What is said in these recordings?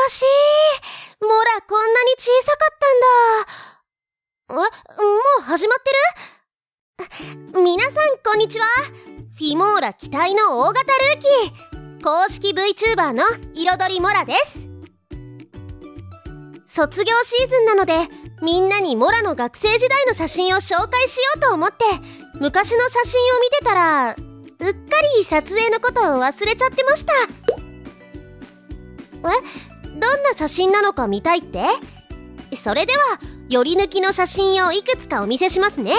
しい。モラこんなに小さかったんだ。もう始まってる？皆さんこんにちは。フィモーラ期待の大型ルーキー、公式 VTuber の彩りモラです。卒業シーズンなので、みんなにモラの学生時代の写真を紹介しようと思って、昔の写真を見てたら、うっかり撮影のことを忘れちゃってました。どんな写真なのか見たいって？それではより抜きの写真をいくつかお見せしますね。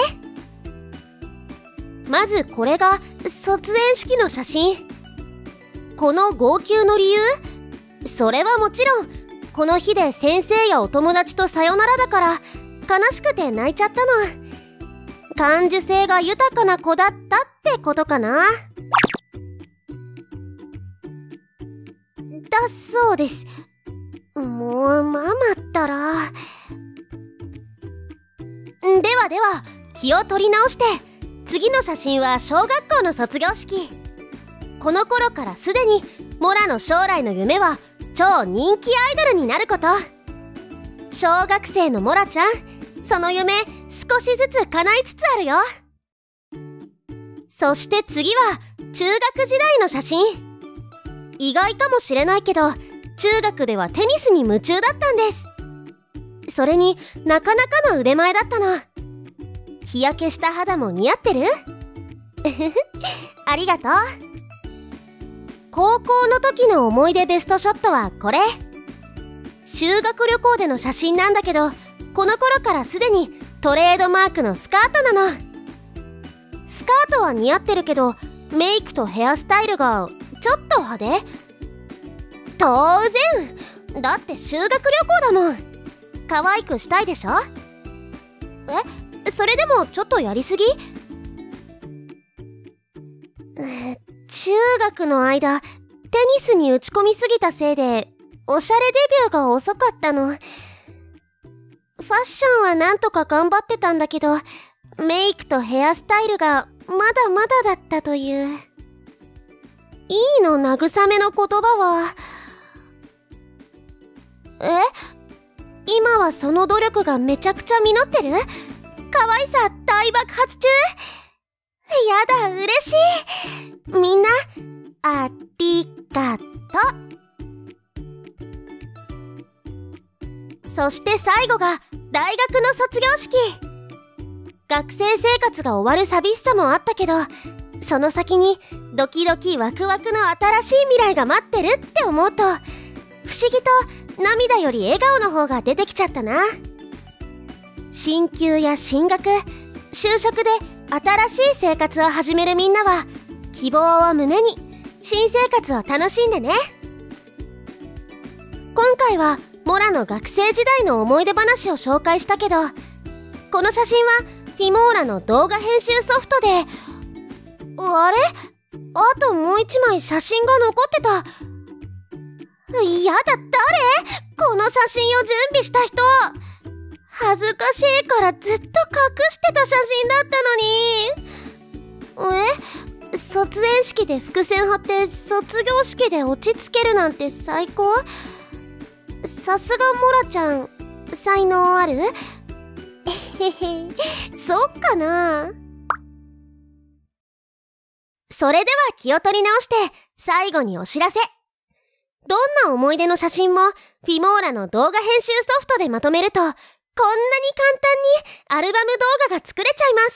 まずこれが卒園式の写真。この号泣の理由？それはもちろんこの日で先生やお友達とさよならだから悲しくて泣いちゃったの。感受性が豊かな子だったってことかな。だそうです。もうママったら。では気を取り直して、次の写真は小学校の卒業式。この頃からすでにモラの将来の夢は超人気アイドルになること。小学生のモラちゃん、その夢少しずつ叶いつつあるよ。そして次は中学時代の写真。意外かもしれないけど、中学ではテニスに夢中だったんです。それになかなかの腕前だったの。日焼けした肌も似合ってる？ありがとう。高校の時の思い出ベストショットはこれ。修学旅行での写真なんだけど、この頃からすでにトレードマークのスカートなの。スカートは似合ってるけど、メイクとヘアスタイルがちょっと派手？当然！だって修学旅行だもん。可愛くしたいでしょ？それでもちょっとやりすぎ？中学の間、テニスに打ち込みすぎたせいで、おしゃれデビューが遅かったの。ファッションはなんとか頑張ってたんだけど、メイクとヘアスタイルがまだまだだったという。いいの、慰めの言葉は。今はその努力がめちゃくちゃ実ってる？可愛さ大爆発中？やだ、嬉しい。みんな、ありがとう。そして最後が大学の卒業式。学生生活が終わる寂しさもあったけど、その先にドキドキワクワクの新しい未来が待ってるって思うと、不思議と涙より笑顔の方が出てきちゃったな。進級や進学、就職で新しい生活を始めるみんなは、希望を胸に新生活を楽しんでね。今回はモラの学生時代の思い出話を紹介したけど、この写真はフィモーラの動画編集ソフトで、あれ？あともう一枚写真が残ってた。やだ、誰？この写真を準備した人。恥ずかしいからずっと隠してた写真だったのに。卒園式で伏線貼って卒業式で落ち着けるなんて最高。さすがモラちゃん、才能ある？そっかな。それでは気を取り直して最後にお知らせ。どんな思い出の写真もフィモーラの動画編集ソフトでまとめると、こんなに簡単にアルバム動画が作れちゃいます。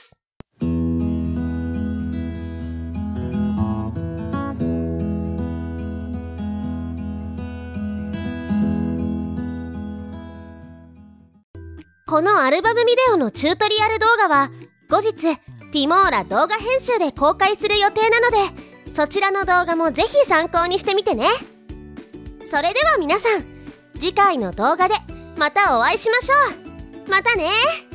このアルバムビデオのチュートリアル動画は後日フィモーラ動画編集で公開する予定なので、そちらの動画もぜひ参考にしてみてね。それでは皆さん、次回の動画でまたお会いしましょう。またね。